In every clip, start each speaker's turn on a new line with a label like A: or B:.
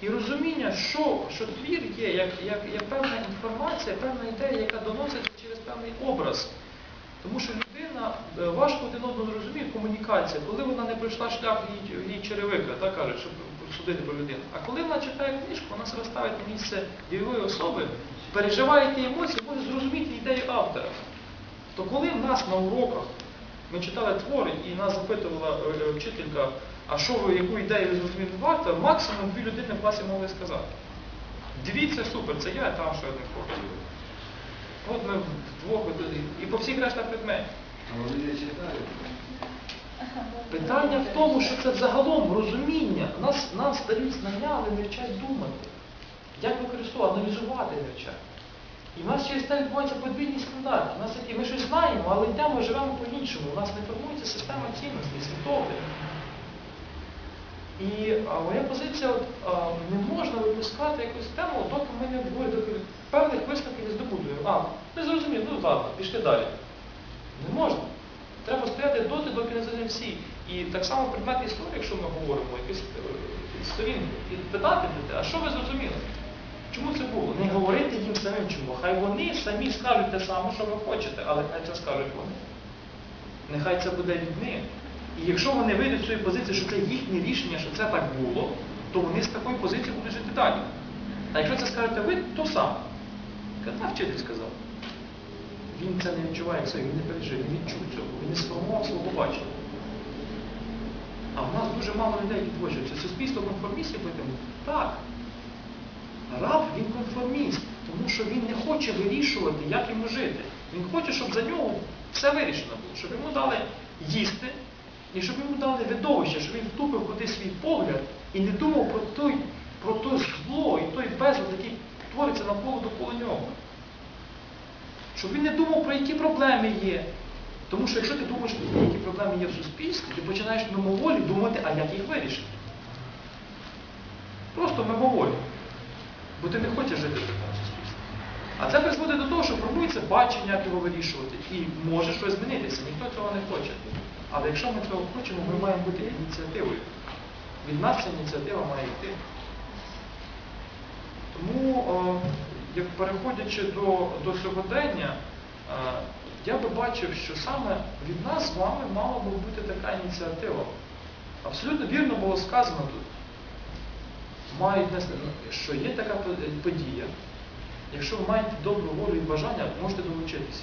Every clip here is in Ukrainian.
A: і розуміння, що твір є, як певна інформація, певна ідея, яка доноситься через певний образ. Тому що людина, важко один одного розуміє, комунікація, коли вона не пройшла шлях її черевика, так кажуть, щоб судити про людину. А коли вона читає книжку, вона себе ставить на місце дієвої особи, переживає ті емоції, може зрозуміти ідею автора. То коли в нас на уроках ми читали твори і нас запитувала вчителька, а що ви, яку ідею ви зрозуміли в автора, максимум 2 людини в класі могли сказати. 2 це супер, це я, там ще один хлопець. От ми вдвох, і по всіх решта предметів.
B: А вони не читають?
A: Питання в тому, що це загалом розуміння. Нас дають знання, але не вчать думати. Як використовувати, аналізувати не вчать. І в нас через те відбуваються подвійні стандарти. Ми щось знаємо, але йдемо, живемо по-іншому. У нас не формується система цінностей, світогляд. І моя позиція, не можна випускати якусь тему, доки ми не обговорюємо, доки певних висновків не здобудуємо. Не зрозуміло, ну ладно, пішли далі. Не можна. Треба стояти доти, доки не зрозуміємо всі. І так само предмет історії, якщо ми говоримо, якісь сторінки, і питати людей, а що ви зрозуміли? Чому це було? Не говорити їм самим чому. Хай вони самі скажуть те саме, що ви хочете, але хай це скажуть вони. Нехай це буде від них. І якщо вони вийдуть з цієї позиції, що це їхнє рішення, що це так було, то вони з такої позиції будуть жити далі. А якщо це скажете ви, то саме. Та вчитель сказав. Він це не відчуває як своє, він не пережив, він відчув цього, він не сформував свого бачення. А в нас дуже мало людей відводжується. Суспільство конформістів потім. Так. Раб, він конформіст, тому що він не хоче вирішувати, як йому жити. Він хоче, щоб за нього все вирішено було, щоб йому дали їсти, і щоб йому дали видовище, щоб він втупив кудись свій погляд і не думав про те зло і той безлад, який твориться довкола нього. Щоб він не думав, про які проблеми є. Тому що якщо ти думаєш, які проблеми є в суспільстві, ти починаєш мимоволі думати, а як їх вирішити. Просто мимоволі. Бо ти не хочеш жити в такому суспільстві. А це призводить до того, що формується бачення, як його вирішувати. І може щось змінитися, ніхто цього не хоче. Але якщо ми цього хочемо, ми маємо бути ініціативою. Від нас ця ініціатива має йти. Тому, як переходячи до сьогодення, я би бачив, що саме від нас з вами мала би бути така ініціатива. Абсолютно вірно було сказано тут. Що є така подія, якщо ви маєте добру волю і бажання, можете долучитися.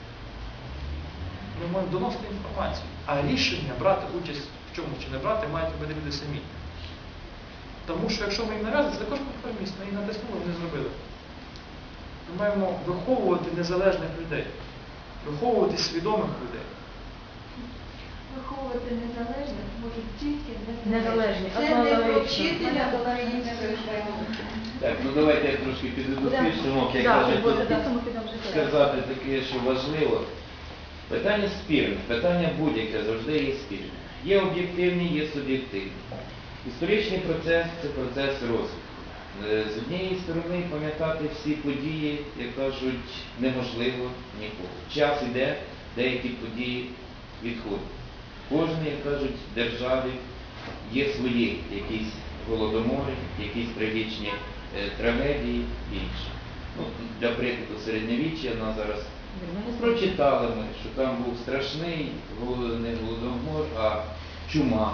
A: Ми можемо доносити інформацію. А рішення брати участь в чому чи не брати, маєте бути люди самі. Тому що якщо ми їм нав'язуємо, це також конформіст, ми їм натиснули, вони зробили. Ми маємо виховувати незалежних людей, виховувати свідомих людей.
C: Виховувати незалежних можуть тільки
D: незалежні.
C: Це не про вчителя української мови.
B: Так, ну давайте я трошки підведу підсумок, як кажуть, сказати таке, що важливо. Питання спірне, питання будь-яке завжди є спірне. Є об'єктивні, є суб'єктивні. Історичний процес – це процес розвитку. З однієї сторони пам'ятати всі події, як кажуть, неможливо ніколи. Час іде, деякі події відходять. Кожній, як кажуть, державі є свої якісь голодомори, якісь трагічні трагедії і інше. Ну, для прикладу середньовіччя нас зараз прочитали ми, що там був страшний, не голодомор, а чума.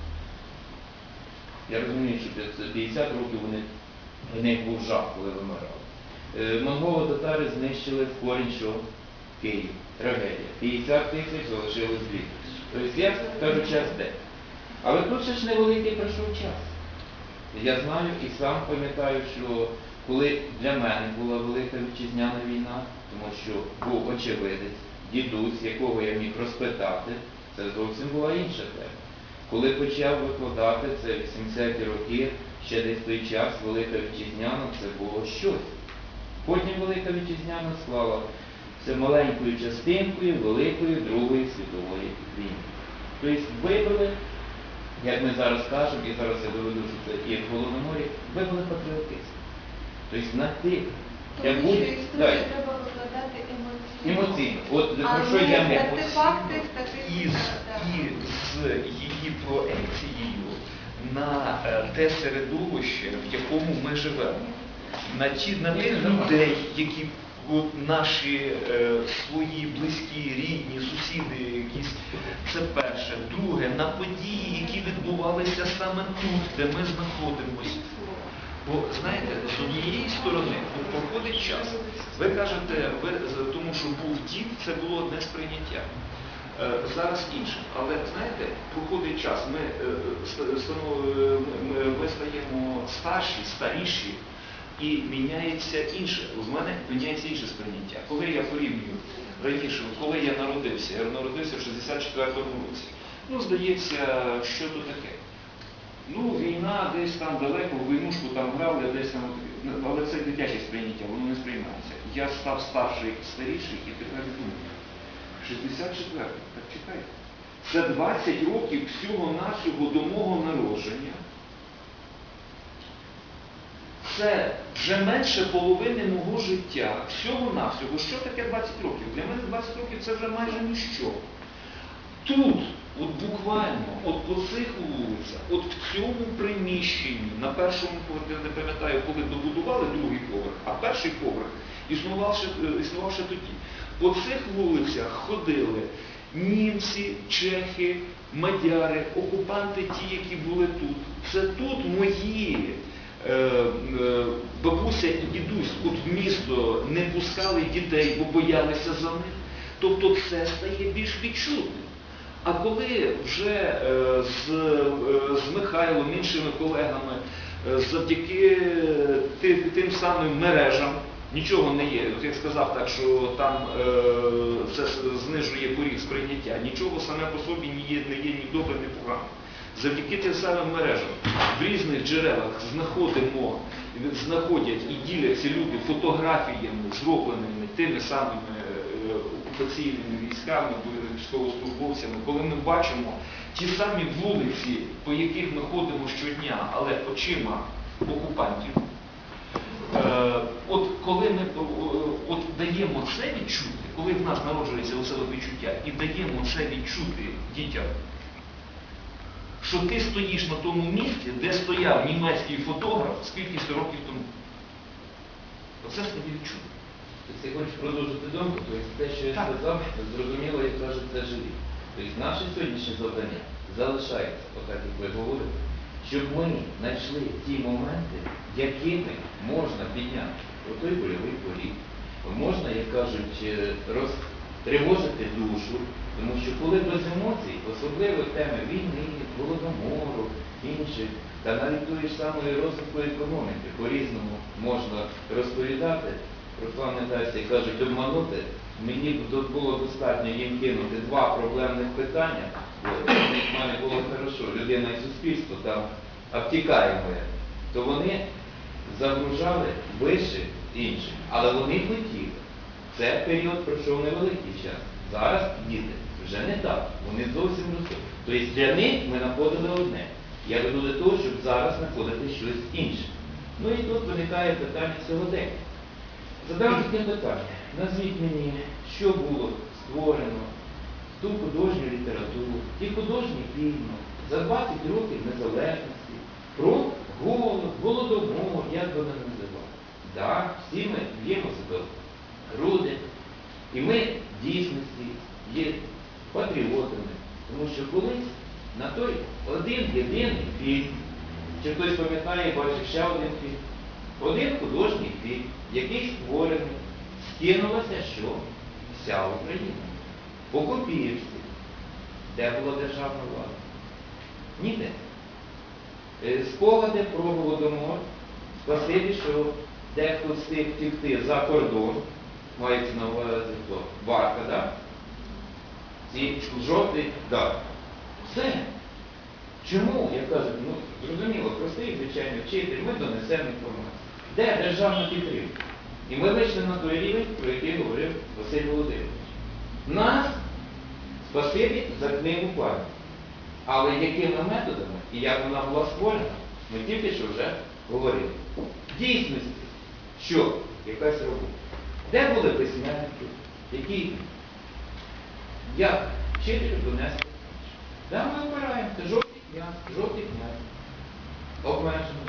B: Я розумію, що 50 років у них був жах, коли вимирали. Монголо-татари знищили в корінь, що Київ. Трагедія. 50 тисяч залишилось 2 тисячі. Тобто, я кажу, час де. Але тут ще ж невеликий пройшов час. Я знаю і сам пам'ятаю, що коли для мене була Велика Вітчизняна війна, тому що був очевидець, дідусь, якого я міг розпитати, це зовсім була інша тема. Коли почав викладати, це 80-ті роки, ще десь той час, Велика Вітчизняна, це було щось. Потім Велика Вітчизняна склала це маленькою частинкою Великої Другої світової війни. Тобто вибили, як ми зараз кажемо, і зараз я доведу, що це і в Голодоморі, вибили патріотизм. Тобто на тих,
C: Тому що історію треба викладати емоційно.
B: От про що я не
C: артефакти,
A: І з її проекцією
D: на те середовище, в якому ми живемо, на тих людей, які от наші свої близькі, рідні, сусіди якісь. Це перше. Друге, на події, які відбувалися саме тут, де ми знаходимося. Бо, знаєте, з однієї сторони проходить час. Ви кажете, тому що був дід, це було одне сприйняття. Зараз інше. Але, знаєте, проходить час, ми стаємо старші, старіші, і міняється інше. У мене міняється інше сприйняття. Коли я порівнюю раніше, коли я народився в 64-му році, здається, що то таке? Війна десь там далеко, в війнушку там грали, десь там, але це дитяче сприйняття, воно не сприймається. Я став старший, старіший і тепер думаю, 64, так чекайте. Це 20 років всього-навсього до мого народження. Це вже менше половини мого життя, всього-навсього. Що таке 20 років? Для мене 20 років це вже майже ніщо. Тут, от буквально, от по цих вулицях, от в цьому приміщенні, на першому поверсі, я не пам'ятаю, коли добудували другий поверх, а перший поверх існував ще тоді. По цих вулицях ходили німці, чехи, мадяри, окупанти ті, які були тут. Це тут мої бабуся і дідусь от в місто не пускали дітей, бо боялися за них. Тобто це стає більш відчутним. А коли вже з Михайлом, іншими колегами, завдяки тим самим мережам, нічого не є. От я сказав так, що там це знижує поріг сприйняття. Нічого саме по собі не є ні добре, ні погано. Завдяки тим самим мережам в різних джерелах знаходять і діляться люди фотографіями, зробленими тими самими окупаційними військами, військовослужбовцями, коли ми бачимо ті самі вулиці, по яких ми ходимо щодня, але очима окупантів. От коли ми даємо це відчути, коли в нас народжується оце відчуття, і даємо це відчути дітям, що ти стоїш на тому місці, де стояв німецький фотограф скількись років тому. Оце стає відчути.
B: Тобто я хочу продовжити думку, тобто те, що я сказав, зрозуміло, як кажуть, це живі. Тобто наше сьогоднішнє завдання залишається, отак як ви говорите, щоб ми знайшли ті моменти, якими можна підняти отой больовий поріг, можна, як кажуть, розтривожити душу, тому що коли без емоцій, особливо теми війни, голодомору, інших, та навіть тої ж самої розвитку економіки, по-різному можна розповідати, Руслан не дасть, як кажуть, обманути, мені б було достатньо їм кинути два проблемних питання, бо в мене було хорошо, людина і суспільство там обтікаємо, то вони загружали вище інших, але вони хотіли. Це період пройшов невеликий час. Зараз діти вже не так, вони зовсім ростуть. Тобто для них ми знаходили одне. Я веду до того, щоб зараз знаходити щось інше. Ну і тут виникає питання сьогодення. Задам таке питання. Назвіть мені, що було створено, ту художню літературу, ті художні фільми за 20 років незалежності, про голод, голодомор, як би не називали. Так, всі ми б'ємо себе в груди. І ми в дійсності є патріотами. Тому що колись на той один-єдиний фільм, чи хтось пам'ятає, бачив ще один фільм, один художній фільм, який створений, скинулася що? Вся Україна. По Копіївці. Де була державна влада? Ніде. Спогади про Голодомор, спасибі, що дехто встиг втікти за кордон, мається на увазі хто? Варка, так? Ці жовтий, так. Все. Чому, як кажуть, зрозуміло, простий, звичайний вчитель, ми донесемо інформацію. Де державна підтримка? І ми вийшли на той рівень, про який говорив Василь Володимирович. Нас, спасибі, за книгу пам'яті. Але якими методами і як вона була створена, ми тільки що вже говорили. В дійсності, що якась робота. Де були письменники, які, як вчителю донесли? Де ми обираємо? Це жовтий князь, жовтий князь. Обмежено.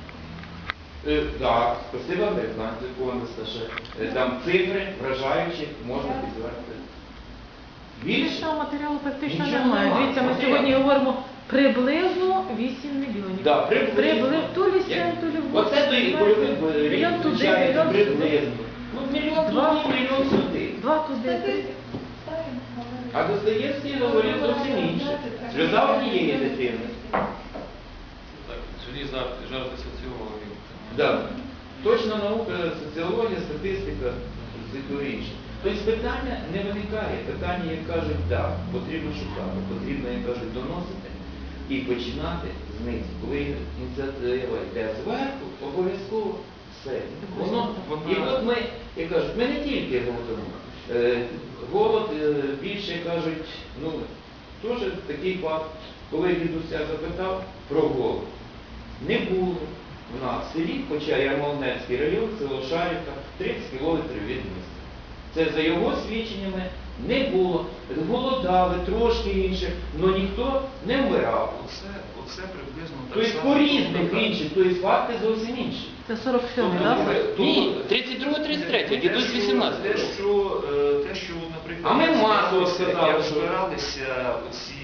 B: Так, спасибо, американці, ще. Там цифри вражаючі, можна підтвердити. Більше?
E: Більшого матеріалу практично
B: Нічого
E: немає.
B: немає.
E: Дивіться, ми сьогодні говоримо приблизно 8 мільйонів.
B: Да, приблизно.
E: То лі 7, то лі 8.
B: Оце до і польових
E: Мільйон туди,
B: виходить
E: мільйон сюди.
B: приблизно. Ну, мільйон туди, мільйон сюди.
E: 2 туди.
C: Статистику ставимо, говоримо.
B: А Достоєвський говорив зовсім інше. Сльоза однієї дитини.
A: Так, сьогодні жарти соціологів.
B: Да. Точна наука, соціологія, статистика, все інше. Тобто питання не виникає. Питання, як кажуть, так, потрібно шукати, потрібно, як кажуть, доносити і починати знизу. Коли ініціатива йде зверху, обов'язково все. І от ми, як кажуть, ми не тільки голодуємо. Голод більше, кажуть, ну, теж такий факт, коли дідуся запитав про голод. Не було в нас в селі, хоча Ярмолинецький район, село Шарівка, 30 кілометрів від міста. Це за його свідченнями не було. Голодали, трошки інше, але ніхто не вмирав.
D: Оце приблизно так
B: Тобто по різних інших, тобто факти зовсім інші.
E: Це 47-й, так?
B: Ні, 32-33, дідусь 18.
D: Те, що, наприклад,
B: А ми масово сказали,
D: як
B: що-
D: збиралися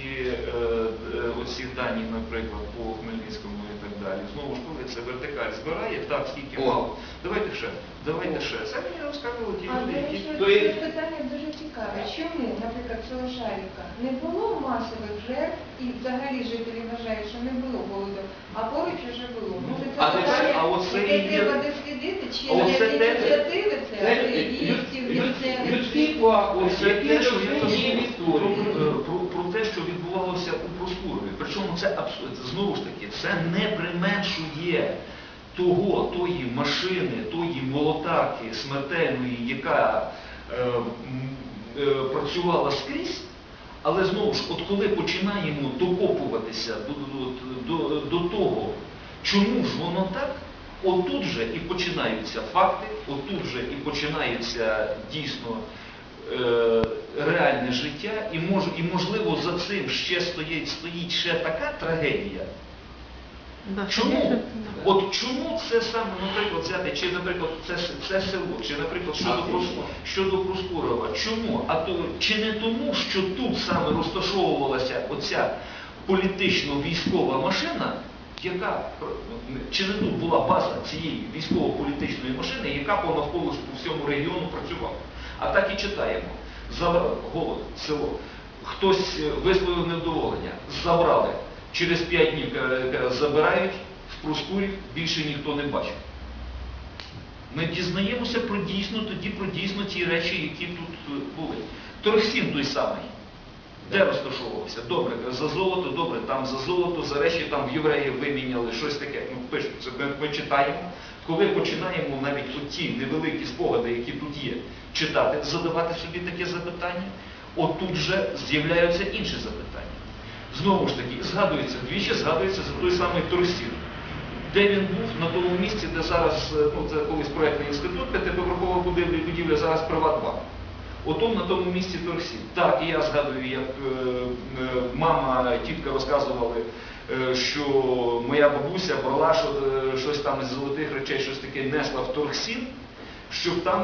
D: оці дані, наприклад, по Хмельницькому і так далі. Знову ж коли це вертикаль збирає, так, скільки
B: О.
D: мало. Давайте ще. Це мені розказували ті
C: А,
D: люди,
C: до
D: які...
C: речі,
B: То
C: це
B: є-
C: питання дуже цікаве. Чому, наприклад, село Шарівка не було масових жертв і взагалі жителі вважають, що не було голоду, а поруч вже було? Може, це
B: А це-
C: питання,
D: а оце
C: яке
D: і є-
C: треба дослідити, чи
D: А оце
C: які
D: те-
C: ініціативи це,
B: Це
C: активістів, місцевих?
B: людський факт, ось
D: Це
B: який
D: те, що
B: є в історії.
D: про те, що відбувалося у Проскурові. Причому це знову ж таки, це не применшує тої машини, тої молотарки смертельної, яка працювала скрізь. Але знову ж, от коли починаємо докопуватися до того, чому ж воно так, отут же і починаються факти, отут же і починається дійсно реальне життя, і можливо за цим ще стоїть ще така трагедія.
E: Да,
D: Чому?
E: звісно, да.
D: От чому це саме, наприклад, взяти, чи, наприклад, це село, чи, наприклад, щодо Проскурова? Чому? Чи не тому, що тут саме розташовувалася оця політично-військова машина, чи не тут була база цієї військово-політичної машини, яка по всьому регіону працювала? А так і читаємо. Голод, село. Хтось висловив невдоволення, забрали. Через 5 днів забирають, в Проскурів більше ніхто не бачив. Ми дізнаємося про дійсно ті речі, які тут були. Торгсін той самий. Де розташовувався? Добре, за золото, добре, там за золото, за речі там в євреїв виміняли, щось таке. Ну, пишуть, це ми читаємо. Коли починаємо навіть ті невеликі спогади, які тут є, читати, задавати собі таке запитання, отут вже з'являються інші запитання. Знову ж таки, двічі згадується за той самий Торгсін. Де він був? На тому місці, де зараз, це колись проєктний інститут, п'ятиповерхова будівля, зараз Приватбанк. Отом на тому місці Торгсін. Так, і я згадую, як мама, тітка розказували, що моя бабуся брала щось там із золотих речей, щось таке несла в Торгсін, щоб там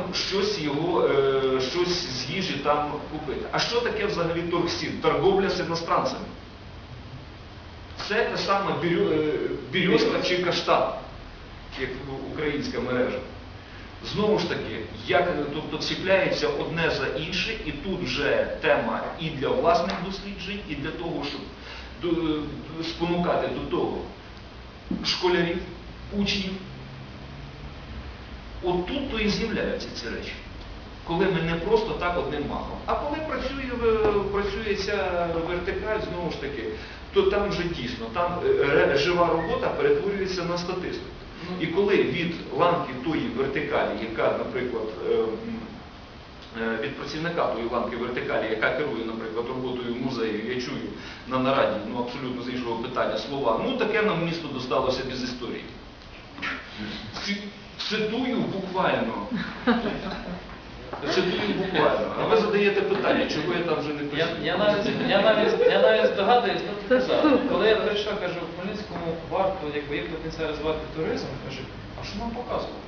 D: щось з їжі там купити. А що таке взагалі Торгсін? Торговля з іностранцями. Це те саме Бірьозка чи Каштан, як українська мережа. Знову ж таки, тобто чіпляється одне за інше, і тут вже тема і для власних досліджень, і для того, щоб спонукати до того школярів, учнів. От тут то і з'являються ці речі. Коли ми не просто так одним махом. А коли працює ця вертикаль, знову ж таки, то там вже дійсно, там жива робота перетворюється на статистику. І коли від ланки тої вертикалі, яка, наприклад, від працівника тої ланки вертикалі, яка керує, наприклад, роботою музею, я чую на нараді, абсолютно з іншого питання, слова, таке нам місто досталося без історії. Цитую буквально. Цитую буквально. А ви задаєте питання, чого я там вже не пишу.
A: Я навіть здогадуюсь, ну,
E: Це
A: так,
E: супер.
A: коли я прийшов, кажу, в Хмельницькому варто, якби є потенціал розвивати туризм, кажу, а що нам показувати?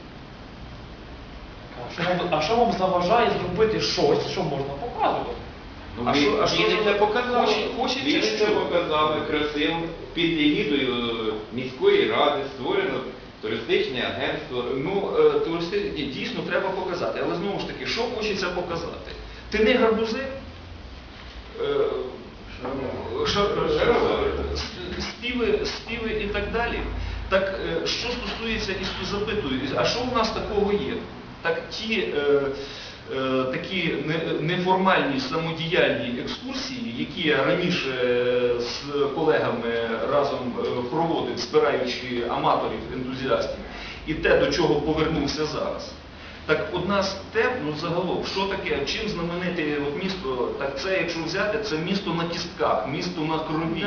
A: А що вам заважає зробити щось, що можна показувати?
B: Ну, Вінниця показала.
A: Хочеться
B: Вінниця
A: що?
B: показала красиво під егідою міської ради створено туристичне агентство.
D: Ну, туристи дійсно треба показати. Але знову ж таки, що хочеться показати? Ти не гарбузи? Співи і так далі. Так, що стосується, і запитую, а що у нас такого є? Так ті такі неформальні самодіяльні екскурсії, які я раніше з колегами разом проводив, збираючи аматорів, ентузіастів, і те, до чого повернувся зараз. Так одна з тем, ну загалом, що таке, чим знамените от місто, так це, якщо взяти, це місто на кістках, місто на крові.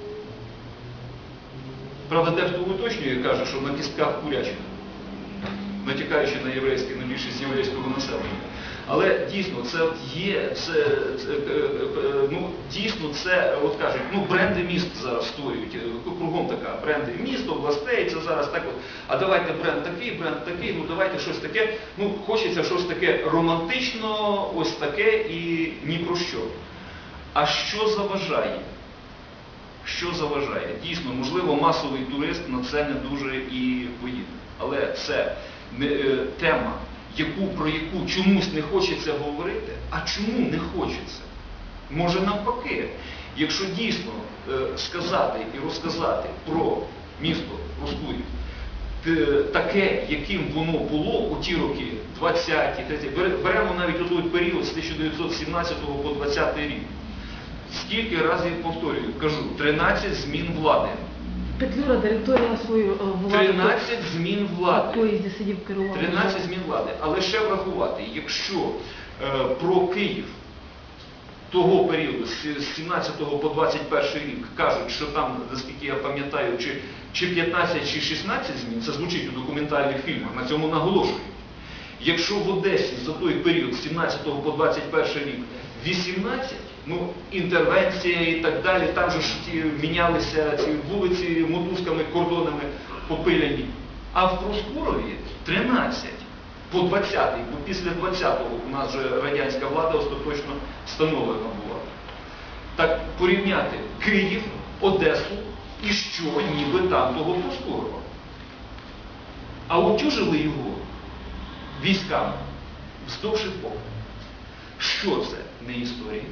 D: Правда, дехто уточнює і каже, що на кістках курячих, натякаючи на єврейське, на більшість єврейського населення. Але дійсно, це є, ну, дійсно, це, от кажуть, ну, бренди міст зараз створюють, кругом така, бренди міст, областей, це зараз так от, а давайте бренд такий, ну давайте щось таке, ну, хочеться щось таке романтично, ось таке і ні про що. А що заважає? Що заважає? Дійсно, можливо, масовий турист на це не дуже і поїде. Але це тема, про яку чомусь не хочеться говорити, а чому не хочеться? Може навпаки, якщо дійсно сказати і розказати про місто Роскурів, таке, яким воно було у ті роки, 20-ті, 30-ті, беремо навіть у той період з 1917 по 20 рік. Скільки разів повторюю, кажу, 13 змін влади.
E: Петлюра директорія свою владу.
D: 13 змін
E: В
D: влади.
E: поїзді сидів керував.
D: 13 змін влади. Але ще врахувати, якщо про Київ того періоду, з 17 по 21 рік, кажуть, що там, наскільки я пам'ятаю, чи 15, чи 16 змін, це звучить у документальних фільмах, на цьому наголошують. Якщо в Одесі за той період, з 17 по 21 рік, 18, ну, інтервенція і так далі, там же ж мінялися ці вулиці мотузками, кордонами попиляні. А в Проскурові 13 по 20-й, бо після 20-го у нас вже радянська влада остаточно встановлена була. Так порівняти Київ, Одесу і що ніби там того Проскурова. А утюжили його військами вздовж епохи. Що це? Не історія?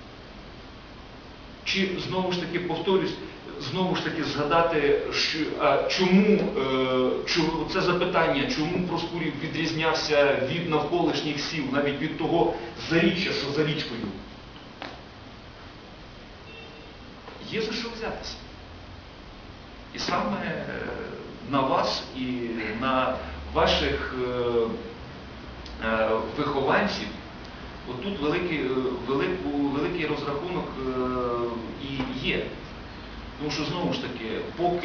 D: Чи, знову ж таки, повторюсь, знову ж таки згадати, чому це запитання, чому Проскурів відрізнявся від навколишніх сіл, навіть від того заріччя, що за річкою? Є за що взятися. І саме на вас і на ваших вихованців отут великий розрахунок і є. Тому що, знову ж таки, поки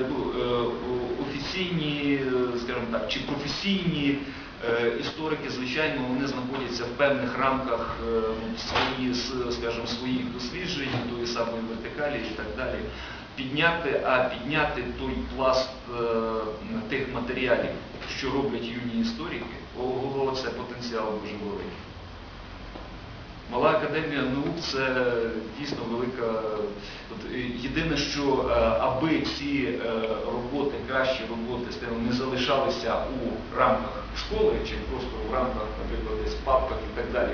D: офіційні, скажімо так, чи професійні історики, звичайно, вони знаходяться в певних рамках своїх досліджень, тої самої вертикалі і так далі. Підняти той пласт тих матеріалів, що роблять юні історики, це потенціал дуже великий. Мала академія наук – це дійсно велика. Єдине, що аби ці роботи, кращі роботи, не залишалися у рамках школи, чи просто в рамках, наприклад, десь папках і так далі,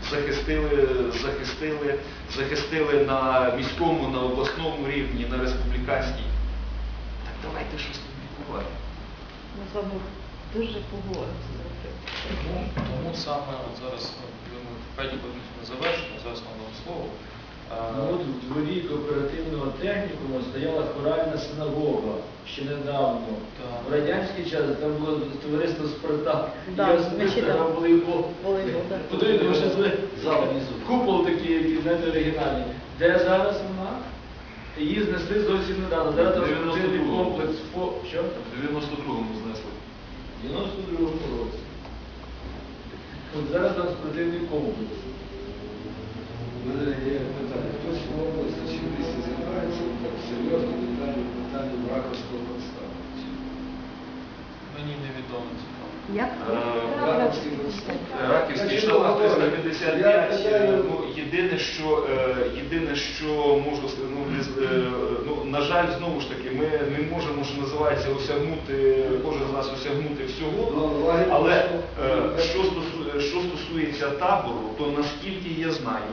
D: захистили на міському, на обласному рівні, на республіканській. Так давайте щось публікувати.
E: Ми з вами дуже погодимося.
A: Тому саме от зараз будемо впевнені на завершення, зараз вам дам слово.
F: От в дворі кооперативного технікуму стояла хоральна синагога ще недавно.
A: Так.
F: В радянський час там було товариство «Спартак».
E: Да,
F: Я
E: ми
F: особисто
E: ще там.
F: грав волейбол.
E: Волейбол, так.
F: Подивіться, що це зал внизу. Купол такий, який, знаєте, оригінальний. Де зараз вона? Її знесли зовсім недавно. Зараз там спортивний комплекс. Що?
D: В 92-му знесли.
F: В 92-му році. зараз там спортивний комплекс.
G: У мене є питання. Хтось в області чи в місті займається так серйозно питанням раковського представлення?
A: Мені невідомо цікаво.
E: Як?
G: Раковський представлення.
D: Раківський штаб 355. Ну, єдине, що можу сказати, на жаль, знову ж таки, ми не можемо, що називається, осягнути, кожен з нас осягнути всього. Але що стосується табору, то наскільки я знаю,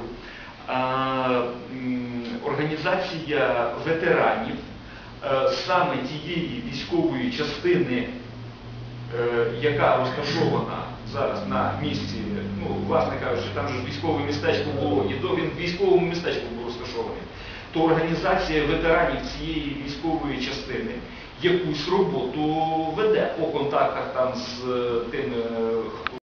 D: організація ветеранів саме тієї військової частини, яка розташована зараз на місці, ну, власне кажучи, там же військове містечко було, і він в військовому містечку був розташований, то організація ветеранів цієї військової частини якусь роботу веде по контактах там з тими,